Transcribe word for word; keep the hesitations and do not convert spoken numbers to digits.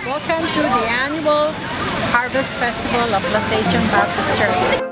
Welcome to the annual Harvest Festival of Plantation Baptist Church.